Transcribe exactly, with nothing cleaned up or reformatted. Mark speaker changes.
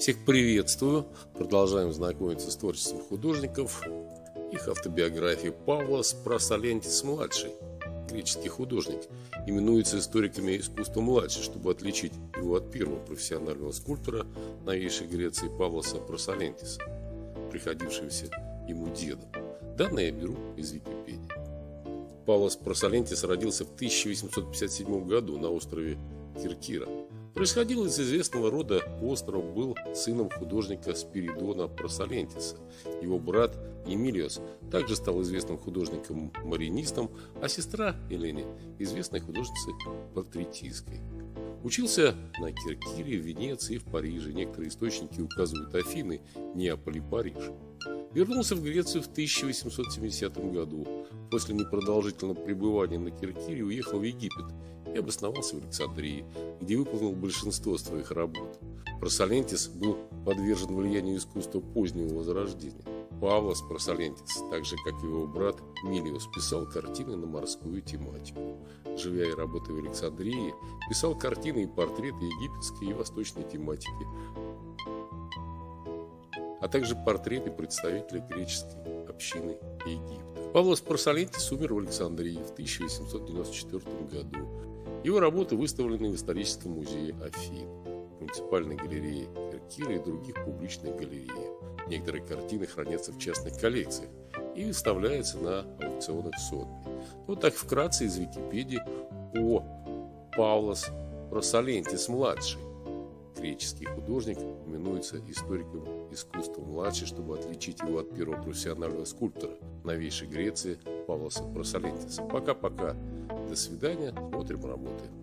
Speaker 1: Всех приветствую! Продолжаем знакомиться с творчеством художников. Их автобиография. Павлос Прасолентис-младший, греческий художник, именуется историками искусства младший, чтобы отличить его от первого профессионального скульптора новейшей Греции Павлоса Прасолентиса, приходившегося ему дедом. Данные я беру из Википедии. Павлос Прасолентис родился в тысяча восемьсот пятьдесят седьмом году на острове Киркира. Происходил из известного рода остров, был сыном художника Спиридона Прасолентиса. Его брат Эмилиос также стал известным художником-маринистом, а сестра Елене – известной художницей портретисткой. Учился на Киркире, в Венеции и в Париже. Некоторые источники указывают Афины, Неаполь и Париж. Вернулся в Грецию в тысяча восемьсот семидесятом году. После непродолжительного пребывания на Киркире уехал в Египет и обосновался в Александрии, где выполнил большинство своих работ. Прасолентис был подвержен влиянию искусства позднего Возрождения. Павлос Прасолентис, так же как и его брат Милиос, писал картины на морскую тематику. Живя и работая в Александрии, писал картины и портреты египетской и восточной тематики, а также портреты представителей греческой общины Египта. Павлос Прасолентис умер в Александрии в тысяча восемьсот девяносто четвёртом году. Его работы выставлены в историческом музее Афин, муниципальной галерее Киркира и других публичных галереях. Некоторые картины хранятся в частных коллекциях и выставляются на аукционах Сотбис. Вот так вкратце из Википедии о Павлос Прасолентис-младший. Греческий художник именуется историком искусства младший, чтобы отличить его от первого профессионального скульптора новейшей Греции Павлоса Прасолентиса. Пока-пока. До свидания. Смотрим работы.